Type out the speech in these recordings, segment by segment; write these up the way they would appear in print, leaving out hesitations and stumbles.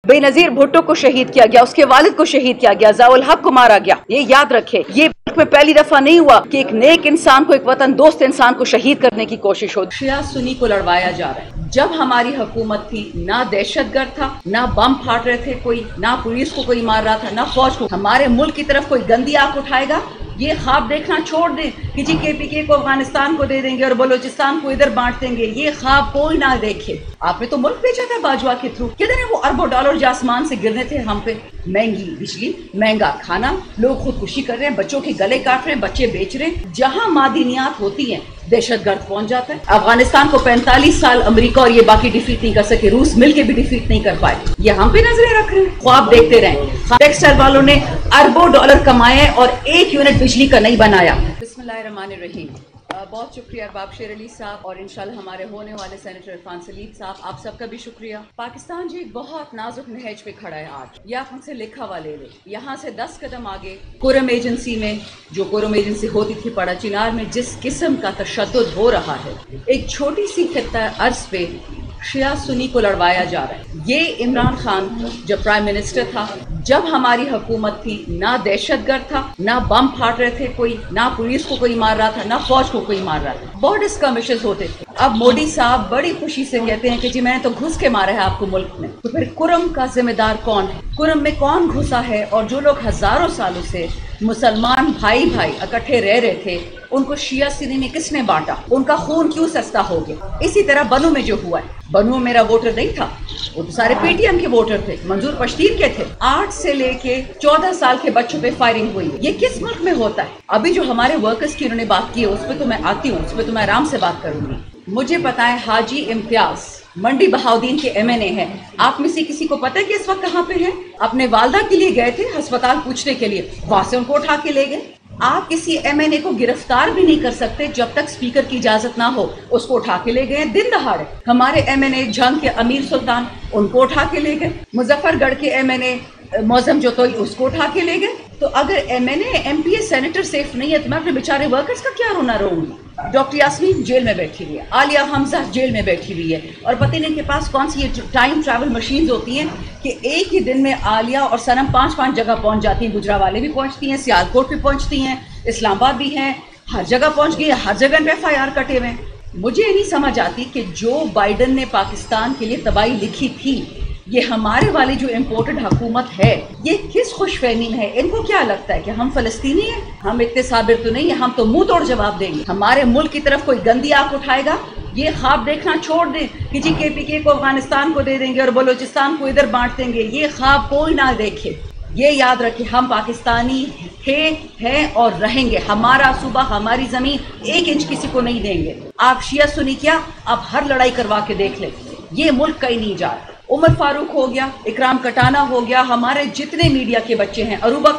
बेनजीर भुट्टो को शहीद किया गया, उसके वालिद को शहीद किया गया, ज़ियाउल हक को मारा गया। ये याद रखे, ये में पहली दफा नहीं हुआ कि एक नेक इंसान को, एक वतन दोस्त इंसान को शहीद करने की कोशिश हो। शिया सुन्नी को लड़वाया जा रहा है। जब हमारी हुकूमत थी ना दहशतगर्द था, ना बम फाड़ रहे थे कोई, ना पुलिस को कोई मार रहा था, ना फौज को। हमारे मुल्क की तरफ कोई गंदी आंख उठाएगा, ये ख्वाब देखना छोड़ दें कि जी KPK को अफगानिस्तान को दे देंगे और बलोचिस्तान को इधर बांट देंगे। ये ख्वाब कोई ना देखे। आपने तो मुल्क बेचा था बाजवा के थ्रू। किधर है वो अरबों डॉलर जो आसमान से गिरने थे हम पे? महंगी बिजली, महंगा खाना, लोग खुदकुशी कर रहे हैं, बच्चों के गले काट रहे हैं, बच्चे बेच रहे हैं। जहां मादनियात होती हैं दहशतगर्द पहुंच जाता है। अफगानिस्तान को 45 साल अमेरिका और ये बाकी डिफीट नहीं कर सके, रूस मिलके भी डिफीट नहीं कर पाए। ये हम पे नजरें रख रहे हैं, ख्वाब देखते रहे। टेक्सटाइल वालों ने अरबों डॉलर कमाए और 1 यूनिट बिजली का नहीं बनाया। बिस्मिल्लाहिर्रहमानिर्रहीम। बहुत शुक्रिया अरबाब शेर अली साहब और इंशाल्लाह हमारे होने वाले सेनेटर इरफान सलीम साहब, आप सबका भी शुक्रिया। पाकिस्तान जी एक बहुत नाजुक नहज पे खड़ा है आज। ये आप हमसे लिखा हुआ ले ले। यहाँ से 10 कदम आगे कुरम एजेंसी में, जो कुरम एजेंसी होती थी पड़ा चिनार में, जिस किस्म का तशद्दुद हो रहा है, एक छोटी सी खित्ता अर्ज पे शिया सुन्नी को लड़वाया जा रहा है। ये इमरान खान जब प्राइम मिनिस्टर था, जब हमारी हुकूमत थी, ना दहशतगर्द था, ना बम फाड़ रहे थे कोई, ना पुलिस को कोई मार रहा था, ना फौज को कोई मार रहा था। बॉर्डर स्कर्मिशेस होते थे। अब मोदी साहब बड़ी खुशी से कहते हैं कि जी मैंने तो घुस के मारा है आपको मुल्क में। तो फिर कुरम का जिम्मेदार कौन है? कुरम में कौन घुसा है? और जो लोग हजारों सालों से मुसलमान भाई भाई इकट्ठे रह रहे थे, उनको शिया सुन्नी में किसने बांटा? उनका खून क्यों सस्ता हो गया? इसी तरह बनू में जो हुआ है, बनू में मेरा वोटर नहीं था, वो तो सारे PTM के वोटर थे, मंजूर पश्तीन के थे। 8 से लेके 14 साल के बच्चों पे फायरिंग हुई। ये किस मुल्क में होता है? अभी जो हमारे वर्कर्स की उन्होंने बात की है, उस पर तो मैं आती हूँ, उस पर तो मैं आराम से बात करूंगी। मुझे पता है हाजी इम्तियाज मंडी बहाउद्दीन के MNA है। आप में से किसी को पता है कि इस वक्त कहाँ पे हैं? अपने वालदा के लिए गए थे अस्पताल पूछने के लिए, वहां से उनको उठा के ले गए। आप किसी MNA को गिरफ्तार भी नहीं कर सकते जब तक स्पीकर की इजाजत ना हो। उसको उठा के ले गए दिन दहाड़े। हमारे MNA झंग के अमीर सुल्तान, उनको उठा के ले गए। मुजफ्फरगढ़ के MNA मौजम जोतोई, उसको उठा के ले गए। तो अगर MNA MPA सेनेटर सेफ नहीं है तो मैं अपने बेचारे वर्कर्स का क्या रोना रोऊंगी? डॉक्टर यास्मीन जेल में बैठी हुई है, आलिया हमजा जेल में बैठी हुई है, और पता नहीं इनके पास कौन सी ये टाइम ट्रैवल मशीन होती हैं कि एक ही दिन में आलिया और सनम 5-5 जगह पहुंच जाती हैं। गुजरावाले भी पहुंचती हैं, सियालकोट भी पहुंचती हैं, इस्लामाबाद भी हैं, हर जगह पहुंच गई है, हर जगह FIR कटे हुए। मुझे नहीं समझ आती कि जो बाइडन ने पाकिस्तान के लिए तबाही लिखी थी, ये हमारे वाली जो इम्पोर्टेड हुकूमत है, ये किस खुशफहमी में है? इनको क्या लगता है कि हम फलस्तीनी हैं? हम इतने साबिर तो नहीं है, हम तो मुंह तोड़ जवाब देंगे। हमारे मुल्क की तरफ कोई गंदी आंख उठाएगा, ये ख्वाब देखना छोड़ दें कि जी KPK को अफगानिस्तान को दे देंगे और बलोचिस्तान को इधर बांट देंगे। ये ख्वाब कोई ना देखे। ये याद रखें, हम पाकिस्तानी थे, हैं और रहेंगे। हमारा सूबा, हमारी जमीन 1 इंच किसी को नहीं देंगे। आप शिया सुन्नी क्या, आप हर लड़ाई करवा के देख लें, ये मुल्क कहीं नहीं जा रहा। उमर फारूक हो गया, इकराम कटाना हो गया, हमारे जितने मीडिया के बच्चे हैं, अरूबा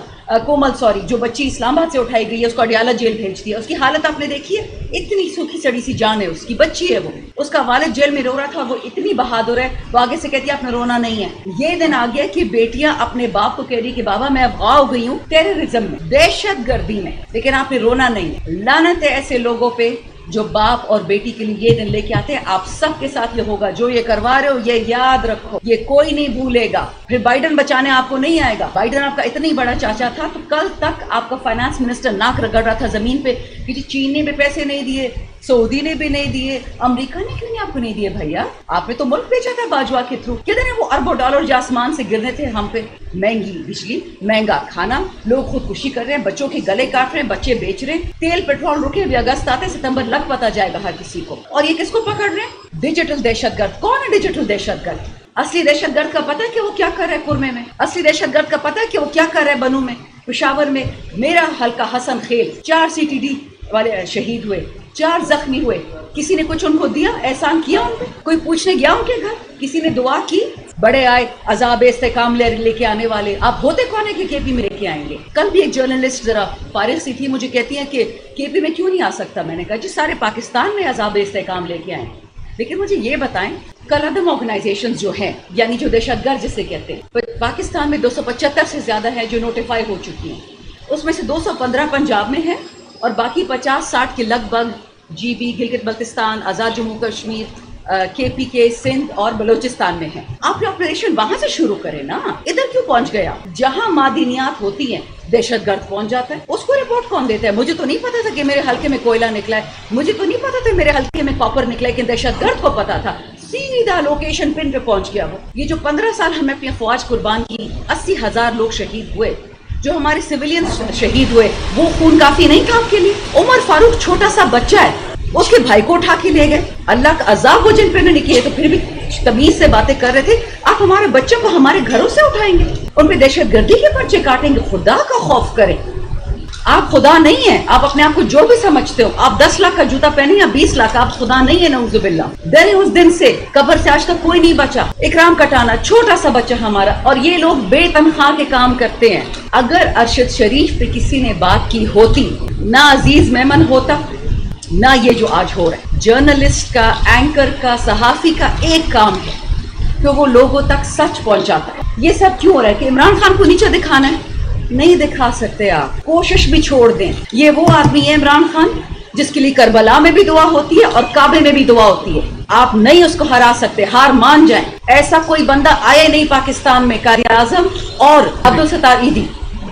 कोमल जो बच्ची इस्लामाबाद से उठाई गई है, उसको अडियाला जेल भेज दिया। उसकी हालत आपने देखी है? इतनी सूखी सड़ी सी जान है उसकी, बच्ची है वो, उसका वालिद जेल में रो रहा था। वो इतनी बहादुर है, वो आगे से कहती है आपने रोना नहीं है। ये दिन आ गया कि बेटियां अपने बाप को कह रही कि बाबा मैं अगवा हो गई हूँ टेररिज्म में, दहशत गर्दी में, लेकिन आपने रोना नहीं है। लानत है ऐसे लोगों पे जो बाप और बेटी के लिए ये दिन लेके आते हैं। आप सबके साथ ये होगा, जो ये करवा रहे हो ये याद रखो, ये कोई नहीं भूलेगा। फिर बाइडन बचाने आपको नहीं आएगा। बाइडन आपका इतनी बड़ा चाचा था तो कल तक आपका फाइनेंस मिनिस्टर नाक रगड़ रहा था जमीन पे कि चीन ने भी पैसे नहीं दिए, सऊदी ने भी नहीं दिए, अमेरिका ने क्यों नहीं आपको नहीं दिए? भैया आपने तो मुल्क बेचा था बाजवा के थ्रू। किधर है वो अरबों डॉलर जो आसमान से गिरने थे हम पे? महंगी बिजली, महंगा खाना, लोग खुदकुशी कर रहे हैं, बच्चों के गले काट रहे हैं, बच्चे बेच रहे हैं, तेल पेट्रोल रुके हुए। अगस्त आते सितंबर लग पता जाएगा हर किसी को। और ये किसको पकड़ रहे हैं? डिजिटल दहशतगर्द। कौन है डिजिटल दहशतगर्द? असली दहशतगर्द का पता है कि वो क्या कर रहा है कुरमे में? असली दहशतगर्द का पता है कि वो क्या कर रहा है बनू में, पेशावर में? मेरा हल्का हसन खेल 4 CTD वाले शहीद हुए, 4 जख्मी हुए। किसी ने कुछ उनको दिया, एहसान किया उन पे? कोई पूछने गया उनके घर? किसी ने दुआ की? बड़े आए अजाब इस्तेकाम लेके आने वाले। आप होते कौन है कि KP में लेके आएंगे? कल भी एक जर्नलिस्ट जरा फारिग सी थी, मुझे कहती है कि KP में क्यों नहीं आ सकता। मैंने कहा जी सारे पाकिस्तान में अजाब इस्तेकाम लेके आए। लेकिन मुझे ये बताएं, कल अदम ऑर्गेनाइजेशन जो हैं, यानी जो दहशतगर्द जिसे कहते हैं, पाकिस्तान में 275 से ज्यादा है जो नोटिफाई हो चुकी हैं। उसमें से 215 पंजाब में है और बाकी 50-60 के लगभग GB, गिलगित बल्तिस्तान, आज़ाद जम्मू कश्मीर, KP के सिंध और बलूचिस्तान में है। आप ऑपरेशन वहां से शुरू करें ना, इधर क्यों पहुंच गया? जहां मादिनियात होती हैं दहशतगर्द पहुंच जाता है। उसको रिपोर्ट कौन देता है? मुझे तो नहीं पता था कि मेरे हल्के में कोयला निकला है, मुझे तो नहीं पता था मेरे हल्के में कॉपर निकला है, लेकिन दहशतगर्द को पता था। सीधा लोकेशन पिन पे पहुंच गया वो। ये जो 15 साल हमें अपनी अफवाज कुर्बान की, 80,000 लोग शहीद हुए, जो हमारे सिविलियन शहीद हुए, वो खून काफी नहीं था आपके लिए? उमर फारूक छोटा सा बच्चा है, उसके भाई को उठा के ले गए। अल्लाह का अजाब वो जिन पे नहीं किए, तो फिर भी तमीज से बातें कर रहे थे। आप हमारे बच्चों को हमारे घरों से उठाएंगे, उन पे दहशतगर्दी के पर्चे काटेंगे? खुदा का खौफ करें। आप खुदा नहीं है, आप अपने आप को जो भी समझते हो, आप 10 लाख का जूता पहने या 20 लाख, आप खुदा नहीं है। नऊजुबिल्लाह। डरे उस दिन से, कब्र से आज तक कोई नहीं बचा। इकराम कटाना, छोटा सा बच्चा हमारा, और ये लोग बेतनख्वाह के काम करते हैं। अगर अरशद शरीफ पे किसी ने बात की होती, ना अजीज मेमन होता, ना ये जो आज हो रहा है। जर्नलिस्ट का, एंकर का, सहाफी का एक काम है तो वो लोगों तक सच पहुंचाता है। ये सब क्यों हो रहा है कि इमरान खान को नीचे दिखाना है? नहीं दिखा सकते आप, कोशिश भी छोड़ दें। ये वो आदमी है इमरान खान जिसके लिए करबला में भी दुआ होती है और काबे में भी दुआ होती है। आप नहीं उसको हरा सकते, हार मान जाएं। ऐसा कोई बंदा आया नहीं पाकिस्तान में, कारिर आजम और अब्दुल सत्तार ईदी,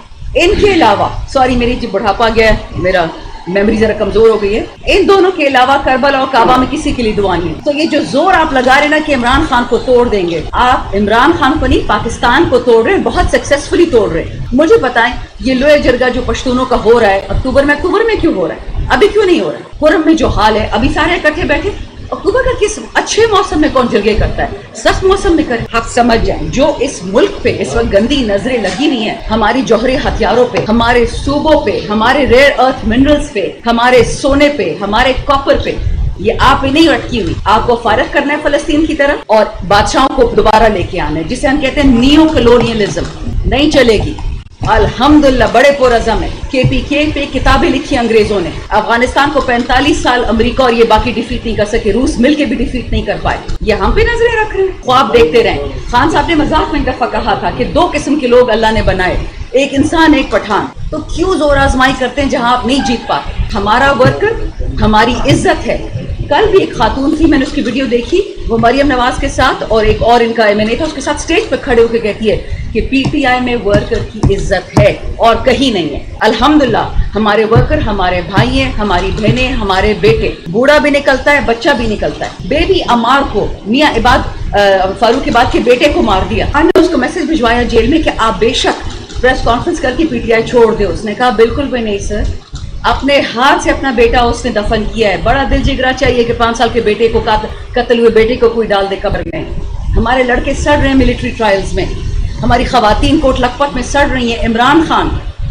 इनके अलावा, सॉरी मेरी जो बुढ़ापा गया है, मेरा मेमोरी जरा कमजोर हो गई है, इन दोनों के अलावा करबला और काबा में किसी के लिए दुआ नहीं है। तो ये जो जोर आप लगा रहे ना कि इमरान खान को तोड़ देंगे, आप इमरान खान को नहीं, पाकिस्तान को तोड़ रहे हैं, बहुत सक्सेसफुली तोड़ रहे हैं। मुझे बताएं, ये लोहे जरगा जो पश्तूनों का हो रहा है अक्टूबर में क्यों हो रहा है? अभी क्यों नहीं हो रहा है? खुरम में जो हाल है, अभी सारे इकट्ठे बैठे। अक्टूबर का किस अच्छे मौसम में कौन जरगे करता है? सख्त मौसम में करे। आप समझ जाएं, जो इस मुल्क पे इस वक्त गंदी नजरें लगी हुई हैं, हमारी जौहरी हथियारों पे, हमारे सूबों पे, हमारे रेयर अर्थ मिनरल्स पे, हमारे सोने पे, हमारे कॉपर पे, ये आप ही नहीं अटकी हुई। आपको फारग करना है फलस्तीन की तरफ और बादशाहों को दोबारा लेके आना है, जिसे हम कहते हैं नियो कलोनियलिज्म। नहीं चलेगी। अल्हम्दुलिल्लाह बड़े पुरअज़म है। KPK पे किताबें लिखी अंग्रेजों ने। अफगानिस्तान को 45 साल अमेरिका और ये बाकी डिफीट नहीं कर सके, रूस मिलके भी डिफीट नहीं कर पाए। ये हम पे नजरें रख रहे हैं, ख्वाब देखते रहे। खान साहब ने मजाक में एक दफा कहा था कि 2 किस्म के लोग अल्लाह ने बनाए, एक इंसान एक पठान। तो क्यों जोर आजमाई करते हैं जहां आप नहीं जीत पाते? हमारा वर्कर हमारी इज्जत है। कल भी एक खातून थी, मैंने उसकी वीडियो देखी, वो मरियम नवाज के साथ और एक और इनका MNA था, उसके साथ स्टेज पे खड़े होकर कहती है कि PTI में वर्कर की इज्जत है और कहीं नहीं है। अल्हम्दुलिल्लाह हमारे वर्कर हमारे भाई हैं, हमारी बहनें, हमारे बेटे। बूढ़ा भी निकलता है, बच्चा भी निकलता है। बेबी अमार को मियाँ फारूक इबाद के बेटे को मार दिया। हमने उसको मैसेज भिजवाया जेल में कि आप बेशक प्रेस कॉन्फ्रेंस करके PTI छोड़ दे। उसने कहा बिल्कुल भी नहीं सर, अपने हाथ से अपना बेटा उसने दफन किया है। बड़ा दिल जिगरा चाहिए कि 5 साल के बेटे को, कत्ल हुए बेटे को कोई डाल दे कब्र में। हमारे लड़के सड़ रहे हैं मिलिट्री ट्रायल्स में, हमारी खवातीन कोट लखपत में सड़ रही हैं। इमरान खान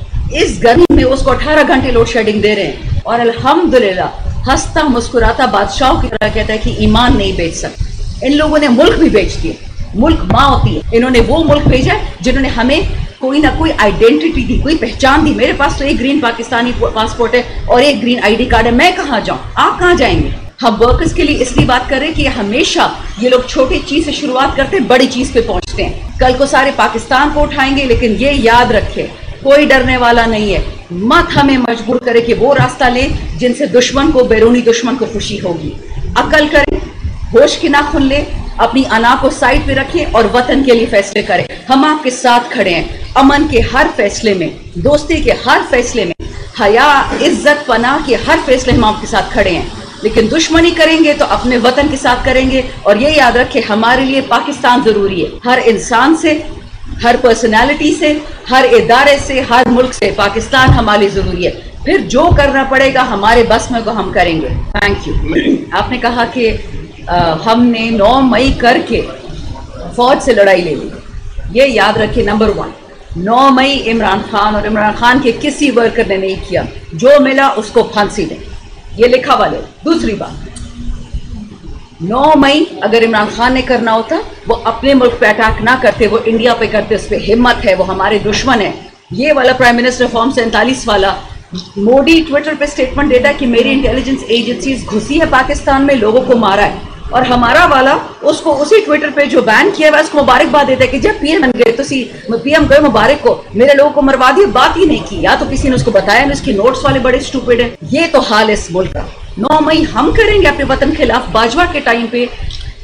इस गर्मी में उसको 18 घंटे लोड शेडिंग दे रहे हैं और अल्हम्दुलिल्लाह हंसता मुस्कुराता बादशाहों की तरह कहता है कि ईमान नहीं बेच सकते। इन लोगों ने मुल्क भी बेच दिए। मुल्क माँ होती है, इन्होंने वो मुल्क भेजा जिन्होंने हमें कोई ना कोई आइडेंटिटी दी, कोई पहचान दी। मेरे पास तो एक ग्रीन पाकिस्तानी पासपोर्ट है और एक ग्रीन ID कार्ड है, मैं कहाँ जाऊँ? आप कहाँ जाएंगे? हम वर्कर्स के लिए इसलिए बात कर रहे हैं कि हमेशा ये लोग छोटी चीज से शुरुआत करते हैं, बड़ी चीज पे पहुंचते हैं। कल को सारे पाकिस्तान को उठाएंगे, लेकिन ये याद रखे कोई डरने वाला नहीं है। मत हमें मजबूर करे कि वो रास्ता ले जिनसे दुश्मन को, बैरूनी दुश्मन को खुशी होगी। अकल करें, होश की नाखुन ले, अपनी अना को साइड पे रखें और वतन के लिए फैसले करें। हम आपके साथ खड़े हैं, अमन के हर फैसले में, दोस्ती के हर फैसले में, हया, इज्जत, पनाह के हर फैसले हम आपके साथ खड़े हैं। लेकिन दुश्मनी करेंगे तो अपने वतन के साथ करेंगे। और ये याद रखें, हमारे लिए पाकिस्तान जरूरी है। हर इंसान से, हर पर्सनैलिटी से, हर इदारे से, हर मुल्क से पाकिस्तान हमारे लिए जरूरी है। फिर जो करना पड़ेगा हमारे बस में, वो हम करेंगे। Thank you. आपने कहा कि हमने 9 मई करके फौज से लड़ाई ले ली। ये याद रखिए, नंबर 1, 9 मई इमरान खान और इमरान खान के किसी वर्कर ने नहीं किया। जो मिला उसको फांसी दें, ये लिखा वाले। दूसरी बात, 9 मई अगर इमरान खान ने करना होता, वो अपने मुल्क पे अटैक ना करते, वो इंडिया पे करते। उस पर हिम्मत है, वो हमारे दुश्मन है। ये वाला प्राइम मिनिस्टर फॉर्म 47 वाला मोदी ट्विटर पे स्टेटमेंट देता है कि मेरी इंटेलिजेंस एजेंसीज घुसी है पाकिस्तान में, लोगों को मारा है। और हमारा वाला उसको उसी ट्विटर पे जो बैन किया हुआ उसको मुबारकबाद देता है कि जब PM बन गए तो PM गए मुबारक को, मेरे लोगों को मरवा दिया। बात ही नहीं की, या तो किसी ने उसको बताया नहीं, उसके नोट्स वाले बड़े स्टूपिड है। ये तो हाल है इस मुल्क का। 9 मई हम करेंगे अपने वतन के खिलाफ। बाजवा के टाइम पे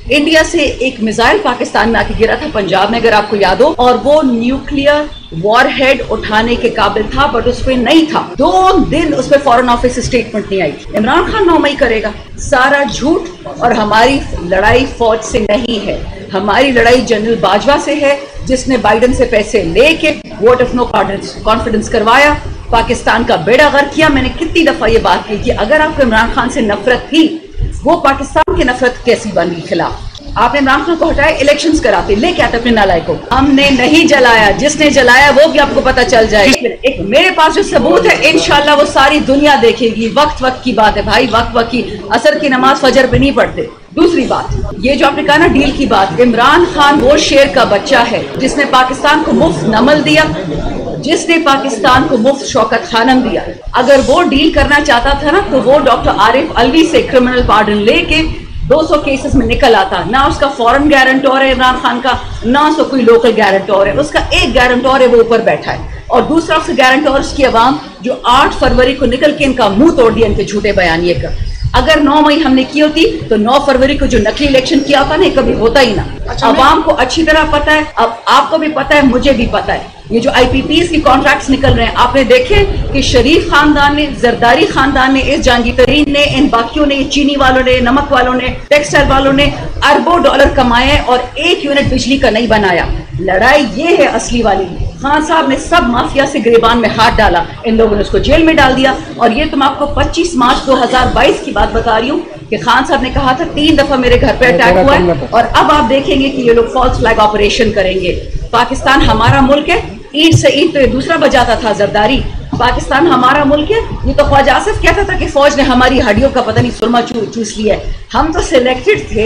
इंडिया से एक मिसाइल पाकिस्तान में आके गिरा था पंजाब में, अगर आपको याद हो, और वो न्यूक्लियर वॉरहेड उठाने के काबिल था, बट उस पर नहीं था। 2 दिन उस पर फॉरेन ऑफिस से स्टेटमेंट नहीं आई। इमरान खान 9 मई करेगा। सारा झूठ। और हमारी लड़ाई फौज से नहीं है, हमारी लड़ाई जनरल बाजवा से है, जिसने बाइडन से पैसे लेके वोट ऑफ नो कॉन्फिडेंस करवाया, पाकिस्तान का बेड़ा गर्क किया। मैंने कितनी दफा ये बात की कि अगर आपको इमरान खान से नफरत थी, वो पाकिस्तान की नफरत कैसी बनी खिलाफ? आपने इमरान खान को हटाया, इलेक्शंस कराते, लेके आते अपने नालायक को। हमने नहीं जलाया, जिसने जलाया वो भी आपको पता चल जाएगा। एक मेरे पास जो सबूत है, इंशाल्लाह वो सारी दुनिया देखेगी। वक्त की बात है भाई, वक्त की। असर की नमाज फजर पे नहीं पढ़ते। दूसरी बात, ये जो आपने कहा ना डील की बात, इमरान खान वो शेर का बच्चा है जिसने पाकिस्तान को मुफ्त नमल दिया, जिसने पाकिस्तान को मुफ्त शौकत खानम दिया। अगर वो डील करना चाहता था ना, तो वो डॉक्टर आरिफ अलवी से क्रिमिनल पार्डन लेके 200 केसेस में निकल आता। ना उसका फॉरेन गारंटर है इमरान खान का, ना उसका कोई लोकल गारंटर है। उसका एक गारंटर है, वो ऊपर बैठा है, और दूसरा उसका गारंटर उसकी आवाम, जो 8 फरवरी को निकल के इनका मुंह तोड़ दिया इनके झूठे बयानिए का। अगर 9 मई हमने की होती तो 9 फरवरी को जो नकली इलेक्शन किया होता ना, कभी होता ही ना। आवाम को अच्छी तरह पता है, अब आपको भी पता है, मुझे भी पता है। ये जो IPPs की कॉन्ट्रैक्ट्स निकल रहे हैं, आपने देखे कि शरीफ खानदान ने, जरदारी खानदान ने, इस जहांगीर ने, इन बाकियों ने, चीनी वालों ने, नमक वालों ने, टेक्सटाइल वालों ने अरबों डॉलर कमाए और 1 यूनिट बिजली का नहीं बनाया। लड़ाई ये है असली वाली। खान साहब ने सब माफिया से गिरेबान में हाथ डाला, इन लोगों ने उसको जेल में डाल दिया। और ये तो मैं आपको 25 मार्च 2022 की बात बता रही हूँ कि खान साहब ने कहा था 3 दफा मेरे घर पे अटैक हुआ है, और अब आप देखेंगे कि ये लोग फॉल्स फ्लैग ऑपरेशन करेंगे। पाकिस्तान हमारा मुल्क है, ईंट से ईंट तो ये दूसरा बजाता था जरदारी। पाकिस्तान हमारा मुल्क है। ये तो ख्वाजा आसिफ कहता था कि फौज ने हमारी हड्डियों का पता नहीं सुरमा चूस लिया है। हम तो सिलेक्टेड थे,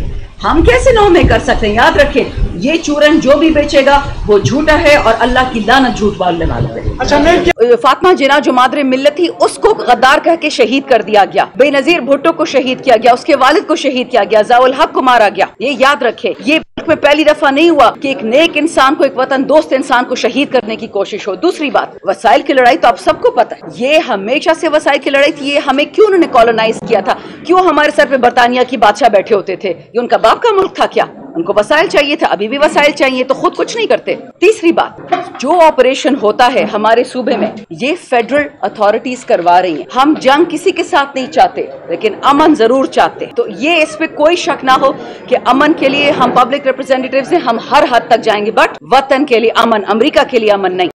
हम कैसे 9 में कर सकते हैं? याद रखें, ये चूरन जो भी बेचेगा वो झूठा है, और अल्लाह की लानत झूठ बोलने वाले पे। अच्छा, फातिमा जिन्ना जो मादरे मिल्लत थी, उसको गद्दार कह के शहीद कर दिया गया। बेनजीर भुट्टो को शहीद किया गया, उसके वालिद को शहीद किया गया, ज़ाउल हक को मारा गया। ये याद रखे, ये में पहली दफा नहीं हुआ कि एक नेक इंसान को, एक वतन दोस्त इंसान को शहीद करने की कोशिश हो। दूसरी बात, वसाइल की लड़ाई तो आप सबको पता है, ये हमेशा से वसाइल की लड़ाई थी। ये हमें क्यों उन्होंने कॉलोनाइज किया था? क्यों हमारे सर पे बरतानिया की बादशाह बैठे होते थे? ये उनका बाप का मुल्क था क्या? उनको वसाइल चाहिए था, अभी भी वसाइल चाहिए, तो खुद कुछ नहीं करते। तीसरी बात, जो ऑपरेशन होता है हमारे सूबे में, ये फेडरल अथॉरिटीज करवा रही हैं। हम जंग किसी के साथ नहीं चाहते, लेकिन अमन जरूर चाहते। तो ये इस पे कोई शक ना हो कि अमन के लिए हम पब्लिक रिप्रेजेंटेटिव्स हैं, हम हर हद तक जाएंगे, बट वतन के लिए अमन, अमेरिका के लिए अमन नहीं।